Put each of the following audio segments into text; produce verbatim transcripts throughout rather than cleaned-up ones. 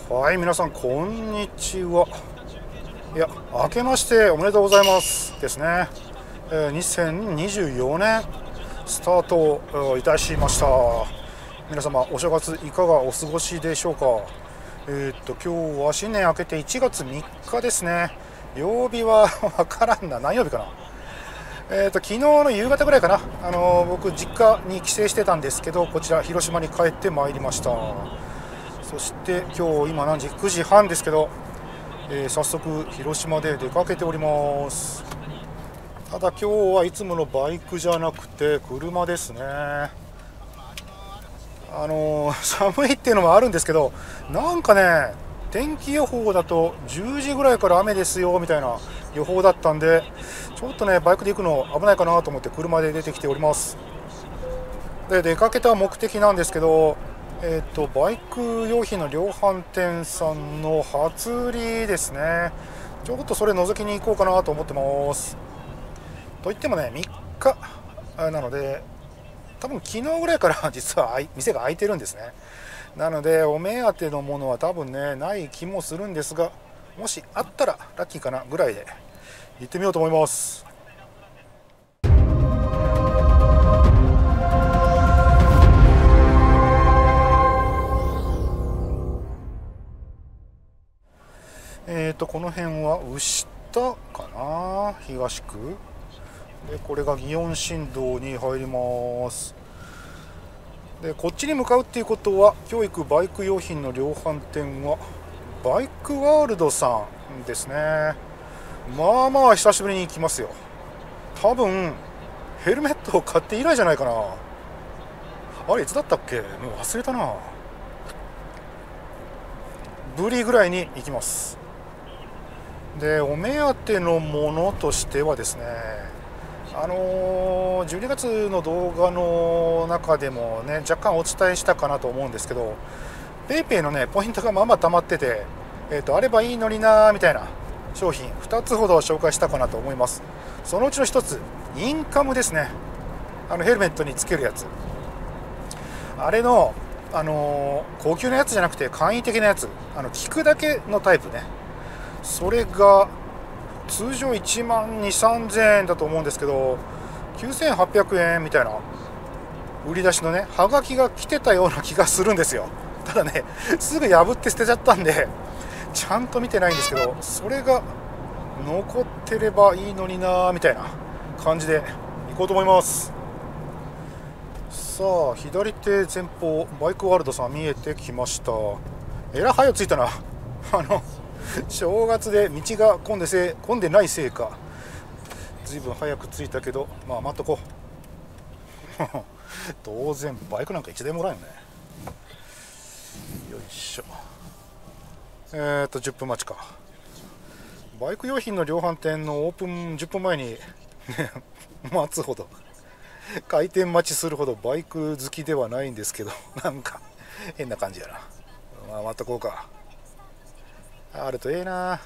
はい、皆さんこんにちは。いや、明けましておめでとうございますですね。えー、にせんにじゅうよねんスタートいたしました。皆様お正月いかがお過ごしでしょうか。えー、っと今日は新年明けていちがつみっかですね。曜日はわからんな、何曜日かな。えー、と昨日の夕方ぐらいかな、あのー、僕実家に帰省してたんですけど、こちら広島に帰ってまいりました。そして今日今何時、くじはんですけど、えー、早速広島で出かけております。ただ今日はいつものバイクじゃなくて車ですね。あのー、寒いっていうのもあるんですけど、なんかね、天気予報だとじゅうじぐらいから雨ですよみたいな予報だったんで、ちょっとねバイクで行くの危ないかなと思って車で出てきております。で出かけた目的なんですけど、えー、とバイク用品の量販店さんの初売りですね。ちょっとそれ覗きに行こうかなと思ってます。といってもねみっかなので、多分昨日ぐらいから実は店が開いてるんですね。なのでお目当てのものは多分ねない気もするんですが、もしあったらラッキーかなぐらいで行ってみようと思います。えーとこの辺は牛田かな、東区で、これが祇園新道に入ります。でこっちに向かうっていうことは、教育バイク用品の量販店はバイクワールドさんですね。まあまあ久しぶりに行きますよ。多分ヘルメットを買って以来じゃないかな。あれいつだったっけ、もう忘れたな。ぶりぐらいに行きます。でお目当てのものとしてはですね、あのー、じゅうにがつの動画の中でもね若干お伝えしたかなと思うんですけど、ペイペイのねポイントがまあまあ溜まってて、えーとあればいいのになーみたいな商品ふたつほど紹介したかなと思います。そのうちのひとつ、インカムですね。あのヘルメットにつけるやつ、あれの、あのー、高級なやつじゃなくて簡易的なやつ、あの聞くだけのタイプね。それが通常いちまんにせんさんぜんえんだと思うんですけど、きゅうせんはっぴゃくえんみたいな売り出しのねはがきが来てたような気がするんですよ。ただねすぐ破って捨てちゃったんでちゃんと見てないんですけど、それが残ってればいいのになーみたいな感じで行こうと思います。さあ左手前方バイクワールドさん見えてきました。えらい早く着いたな。あの正月で道が混んでせ混んでないせいかずいぶん早く着いたけど、まあ待っとこう当然バイクなんかいちだいもらえんよね。よいしょ。えっとじゅっぷん待ちか。バイク用品の量販店のオープンじゅっぷんまえに、ね、待つほど開店待ちするほどバイク好きではないんですけど、なんか変な感じやな。まあ待っとこうか。あるとええな。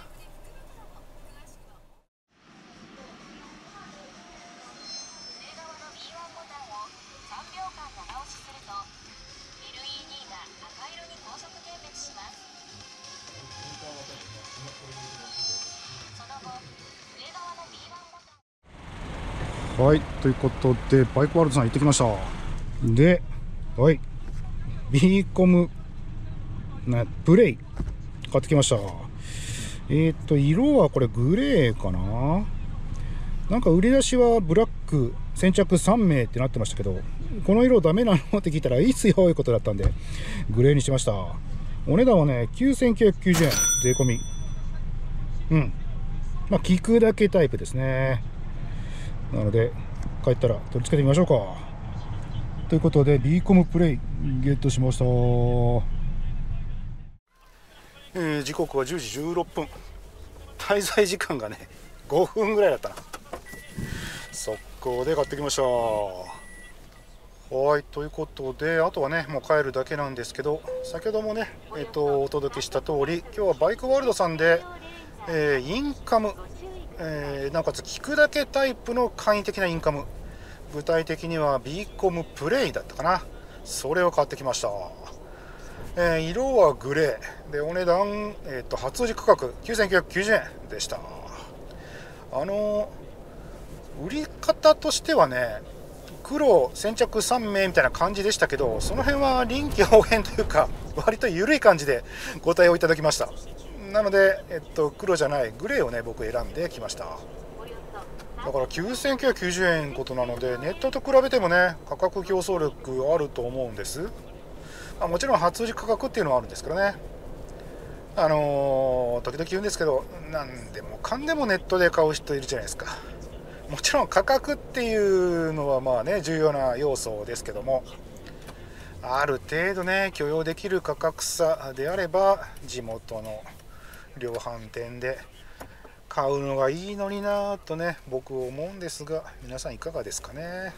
はい、ということでバイクワールドさん行ってきました。で、はい、ビーコムねプレイ買ってきました。えっと色はこれグレーかな。なんか売り出しはブラック先着さんめいってなってましたけど、この色ダメなのって聞いたらいいっすよいうことだったんでグレーにしました。お値段はねきゅうせんきゅうひゃくきゅうじゅうえん税込み。うんまあ聞くだけタイプですね。なので帰ったら取り付けてみましょうか。ということでビーコムプレイゲットしました。えー、時刻はじゅうじじゅうろっぷん。滞在時間がねごふんぐらいだったな。速攻で買ってきました。はい、ということであとはねもう帰るだけなんですけど、先ほどもね、えー、とお届けした通り今日はバイクワールドさんで、えー、インカム、えー、なおかつ聞くだけタイプの簡易的なインカム、具体的にはビーコムプレイだったかな、それを買ってきました。 えー、色はグレーで、お値段、えー、と初売り価格きゅうせんきゅうひゃくきゅうじゅうえんでした。あの売り方としてはね、黒先着さんめいみたいな感じでしたけど、その辺は臨機応変というか割と緩い感じでご対応いただきました。なので、えっと、黒じゃないグレーをね僕選んできました。だからきゅうせんきゅうひゃくきゅうじゅうえんことなので、ネットと比べてもね価格競争力あると思うんです。まあ、もちろん初売り価格っていうのはあるんですけどね、あのー、時々言うんですけど、なんでもかんでもネットで買う人いるじゃないですか。もちろん価格っていうのはまあね重要な要素ですけども、ある程度ね許容できる価格差であれば地元の量販店で買うのがいいのになぁとね僕思うんですが、皆さんいかがですかね。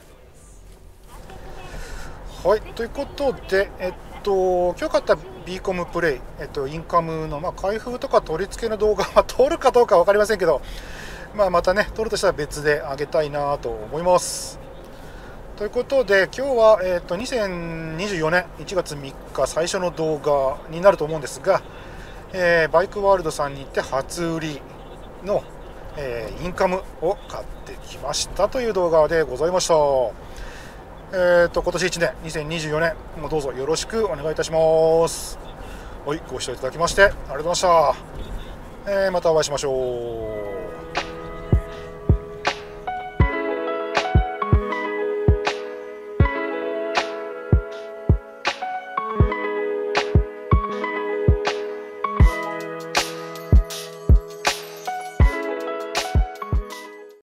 はい、ということで、えっと今日買った ビーコム プレイ、えっと、インカムの、まあ、開封とか取り付けの動画は撮るかどうか分かりませんけど、まあ、またね撮るとしたら別であげたいなと思います。ということで今日は、えっと、にせんにじゅうよねんいちがつみっか最初の動画になると思うんですが、えー、バイクワールドさんに行って初売りの、えー、インカムを買ってきましたという動画でございました。えーと今年いちねんにせんにじゅうよねんもどうぞよろしくお願いいたします。はい、ご視聴いただきましてありがとうございました。えー、またお会いしましょう。